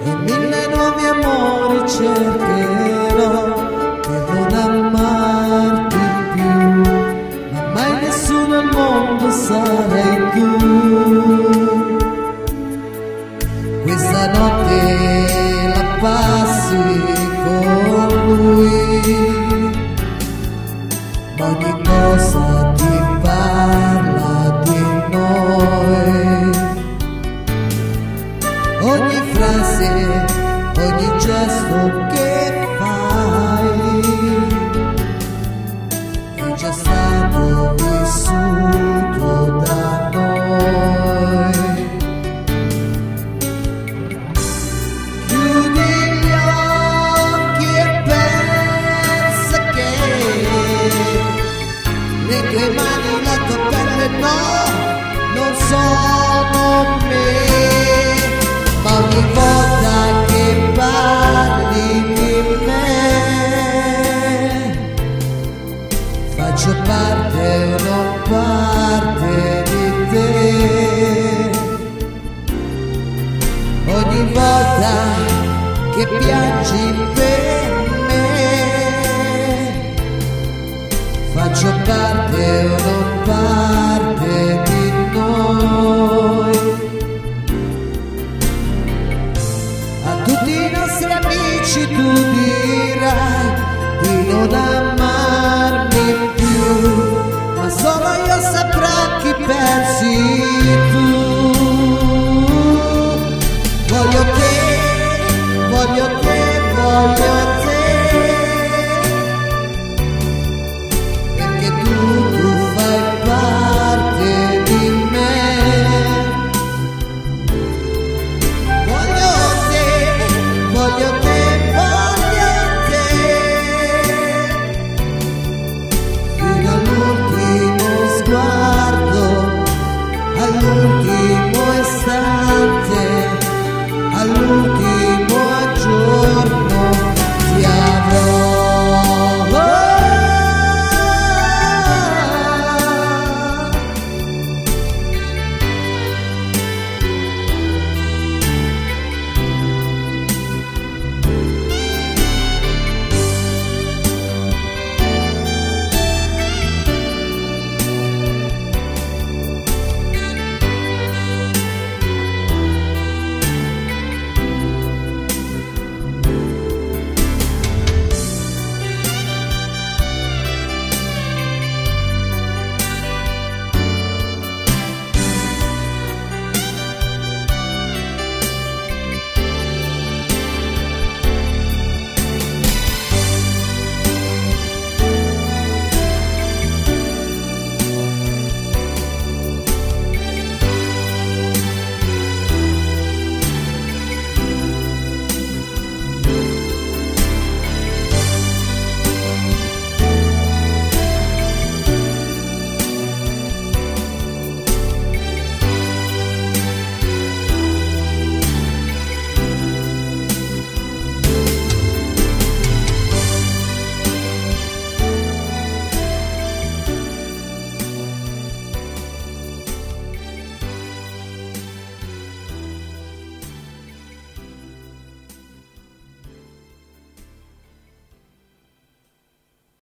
e mille nuovi amori cercherò per non amarti più, ma mai nessuno al mondo sarai tu. Questa notte la passi con lui, ma ogni cosa ti parla di noi, ogni frase, ogni gesto che fai è già stato vissuto da noi. Chiudi gli occhi e pensa che le tue mani, la tua pelle no, non sono me, ma ogni volta che parli di me faccio parte o non parte di te. Ogni volta che piangi per me faccio parte o non parte di noi. A tutti i nostri amici tu dirai di non amarmi più, ma solo io saprò chi pensi tu. Voglio te, voglio te, voglio te, perché tu fai parte di me. Voglio te, voglio te.